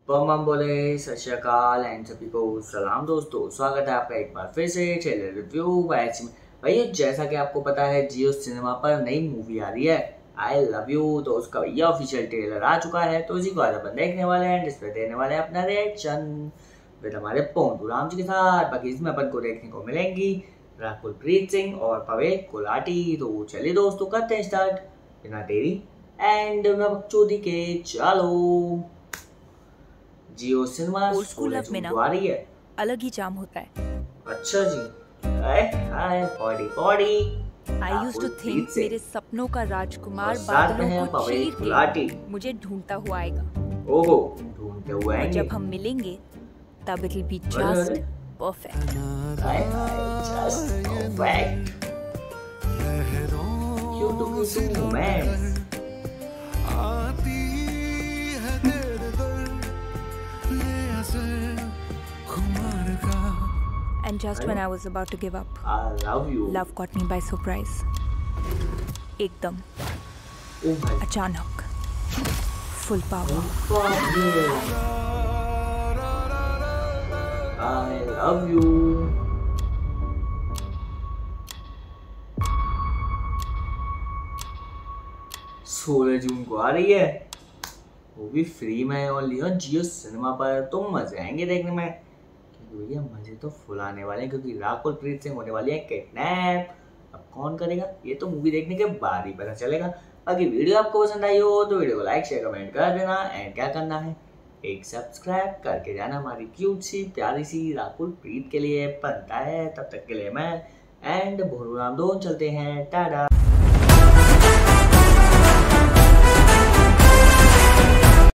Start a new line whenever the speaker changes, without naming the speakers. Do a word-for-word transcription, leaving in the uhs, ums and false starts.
बम बम बोले सत श्री अकाल एंड सभी को सलाम दोस्तों, स्वागत है आपका एक बार फिर से ट्रेलर रिव्यू बैच में। भाई जैसा कि आपको पता है जियो सिनेमा पर नई मूवी आ रही है आई लव यू, तो उसका भैया ऑफिशियल ट्रेलर आ चुका है। तो इसी को आज अपन देखने वाले हैं, जिसपे देने वाले हैं अपना रिएक्शन विद हमारे पोंटू राम जी के साथ। बाकी इसमें अपन को देखने को मिलेंगी राकुल प्रीत सिंह और पवेल गुलाटी। तो चलिए दोस्तों करते हैं स्टार्ट बिना देरी एंड बकचोदी के। चलो Jio cinema
old school love में ना
आ रही है,
अलग ही चाम होता है।
अच्छा जी, हाय हाय body body.
I used to think मेरे सपनों का राजकुमार
साथ में है
बादलों को
पवेल
चीर
गुलाटी।
के मुझे ढूंढता हुआ आएगा।
ओहो, ढूंढते हुए
और
आएंगे।
जब हम मिलेंगे तब इट विल बी
अरे, अरे।
Just perfect.
हाय हाय just perfect. Cue to kiss moment.
And just when I was about to give up,
I love you.
love caught me by surprise. एकदम
Oh my
अचानक, full power.
God, yeah. I love you. सोलह जून को आ रही है, वो भी free में और लियो जियो सिनेमा पर। तो मजे आएंगे देखने में, क्योंकि भैया मजे तो फुल आने वाले हैं, क्योंकि राकुल प्रीत सिंह होने वाली है किडनैप। अब कौन करेगा ये तो मूवी देखने के बाद ही पता चलेगा। बाकी वीडियो आपको पसंद आई हो तो वीडियो को लाइक शेयर कमेंट कर देना। एंड क्या करना है, एक सब्सक्राइब करके जाना हमारी क्यूट सी प्यारी सी राकुल प्रीत के लिए बनता है। तब तक के लिए मैं एंड भोलू राम दोनों चलते हैं, टाटा।